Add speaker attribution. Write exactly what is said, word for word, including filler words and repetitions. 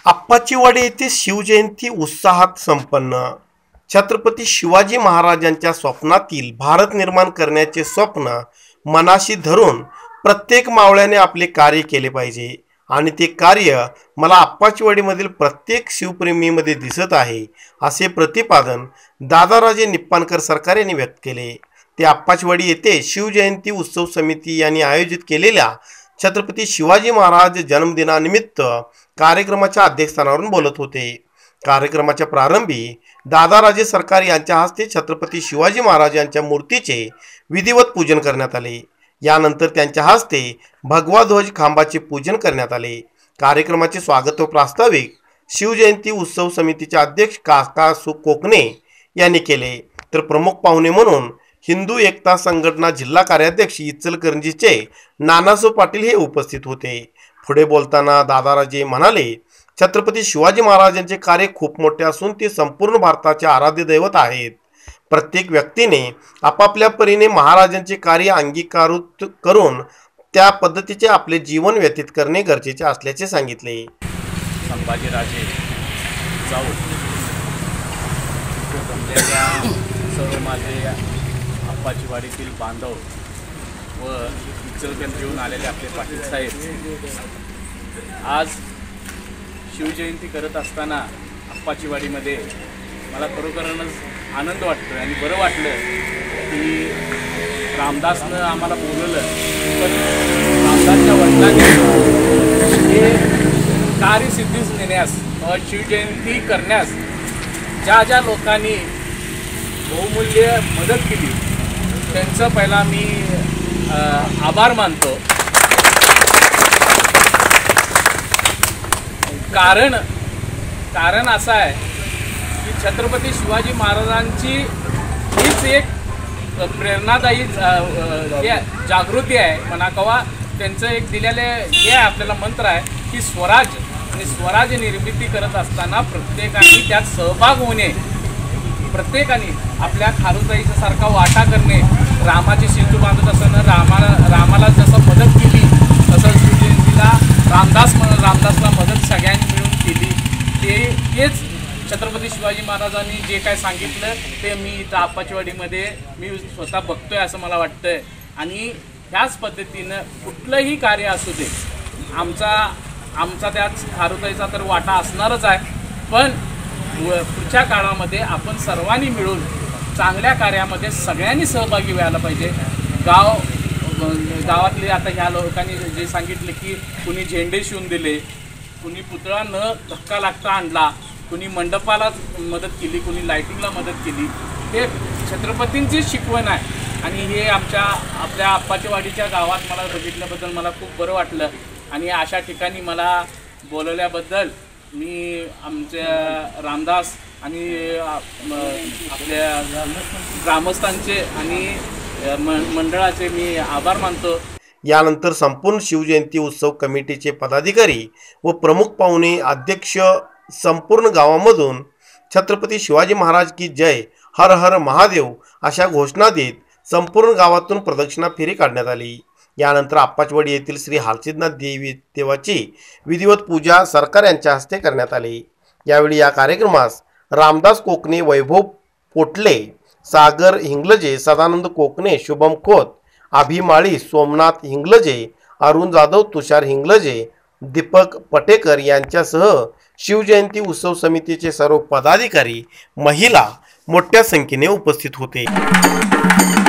Speaker 1: आप्पाचीवाडी येथे शिवजयंती उत्साहात संपन्न। छत्रपती शिवाजी महाराजांच्या स्वप्नातील भारत निर्माण करण्याचे स्वप्न मनाशी धरून प्रत्येक मावळ्याने आपले कार्य केले पाहिजे आणि ते कार्य मला आप्पाचीवाडीमधील प्रत्येक शिवप्रेमीमध्ये दिसत आहे, असे प्रतिपादन दादाराजे निप्पाणकर सरकार यांनी व्यक्त केले। ते आप्पाचीवाडी येथे शिवजयंती उत्सव समिती यांनी आयोजित केलेल्या छत्रपती शिवाजी महाराज जन्मदिनानिमित्त कार्यक्रमाच्या अध्यक्षस्थानावरून बोलत होते। कार्यक्रमाच्या प्रारंभी दादाराजे सरकार यांच्या हस्ते छत्रपती शिवाजी महाराज यांच्या मूर्तीचे विधिवत पूजन करण्यात आले। यानंतर त्यांच्या हस्ते भगवा ध्वज खांबाचे पूजन करण्यात आले। कार्यक्रमाचे स्वागत व प्रास्ताविक शिवजयंती उत्सव समितीचे अध्यक्ष काका कोकणे यांनी केले, तर प्रमुख पाहुणे म्हणून हिंदू एकता संघटना जिल्हा कार्याध्यक्ष इचलकरंजीचे नानासाहेब पाटील हे उपस्थित होते। पुढे बोलताना दादाराजे म्हणाले, छत्रपती शिवाजी महाराजांचे कार्य खूप मोठे असून ते संपूर्ण भारताचे आराध्य दैवत आहेत। प्रत्येक व्यक्तीने आपापल्या परीने महाराजांचे कार्य अंगीकारूत करून त्या पद्धतीचे आपले जीवन व्यतीत करणे गरजेचे असल्याचे सांगितले।
Speaker 2: संभाजीराजे जाऊ सर्व माझे आप्पाचीवाडीतील बांधव व इचलकरंजीहून आलेले आपले पाटील साहेब, आज शिवजयंती करत असताना आप्पाचीवाडीमध्ये मला खरोखरच आनंद वाटतो आणि बरं वाटलं की रामदासनं आम्हाला बोलवलं, पण रामदासच्या वडिलांनी हे कार्यसिद्धीस नेण्यास शिवजयंती करण्यास ज्या ज्या लोकांनी बहुमूल्य मदत केली त्यांचं पहिला मी आभार मानतो। कारण कारण असं आहे की छत्रपती शिवाजी महाराजांची हीच एक प्रेरणादायी जागृती आहे म्हणा कवा, त्यांचं एक दिलेले हे आपल्याला मंत्र आहे की स्वराज आणि स्वराज निर्मिती करत असताना प्रत्येकाने त्यात सहभाग होणे, प्रत्येकाने आपल्या खारुताईच्या सारखा वाटा करणे, रामाची सेतू बांधत असताना रामाला रामाला जसं मदत केली तसं शिवजयंतीला रामदास रामदासला मदत सगळ्यांनी मिळून केली। ते हेच छत्रपती शिवाजी महाराजांनी जे काय सांगितलं ते मी इथं आप्पाचीवाडीमध्ये मी स्वतः बघतोय असं मला वाटतंय। आणि ह्याच पद्धतीनं कुठलंही कार्य असू दे, आमचा आमचा त्यात खारुताईचा तर वाटा असणारच आहे, पण पुढच्या काळामध्ये आपण सर्वांनी मिळून चांगल्या कार्यामध्ये सगळ्यांनी सहभागी व्हायला पाहिजे। गाव गावातले आता ह्या लोकांनी जे सांगितले की कुणी झेंडे शिवून दिले, कुणी पुतळा न धक्का लागता आणला, कुणी मंडपाला मदत केली, कुणी लाईटिंगला मदत केली, हे छत्रपतींची शिकवण आहे। आणि हे आमच्या आपल्या आप्पाचीवाडीच्या गावात मला बघितल्याबद्दल मला खूप बरं वाटलं आणि अशा ठिकाणी मला बोलवल्याबद्दल मी आमच्या रामदास आणि आपल्या ग्रामस्थांचे आणि मंडळाचे मी आभार मानतो।
Speaker 1: यानंतर संपूर्ण शिवजयंती उत्सव कमिटीचे पदाधिकारी व प्रमुख पाहुणे अध्यक्ष संपूर्ण गावामधून छत्रपती शिवाजी महाराज की जय, हर हर महादेव अशा घोषणा देत संपूर्ण गावातून प्रदक्षिणा फेरी काढण्यात आली। यानंतर आप्पाचीवाडी येथील श्री हालसिद्धनाथ देवी देवाची विधिवत पूजा सरकार यांच्या हस्ते करण्यात आली। यावेळी या कार्यक्रमास रामदास कोकणे, वैभव पोटले, सागर हिंगलजे, सदानंद कोकणे, शुभम खोत, अभिमाळी, सोमनाथ हिंगलजे, अरुण जाधव, तुषार हिंगलजे, दीपक पटेकर यांच्यासह शिवजयंती उत्सव समितीचे सर्व पदाधिकारी, महिला मोठ्या संख्येने उपस्थित होते।